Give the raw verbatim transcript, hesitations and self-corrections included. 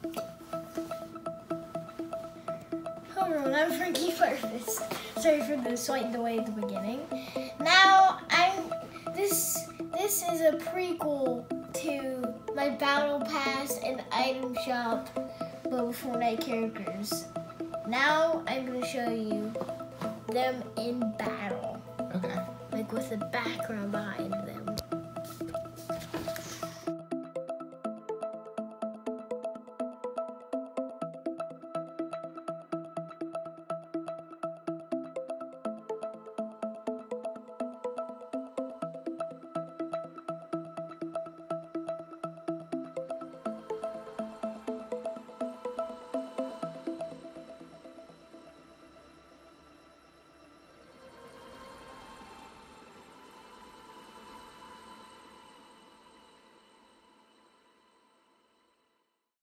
Hold on, I'm Frankie Purpose. Sorry for the slight delay at the beginning. Now I'm this this is a prequel to my Battle Pass and item shop Boba Fortnite characters. Now I'm gonna show you them in battle. Okay. Like with the background behind.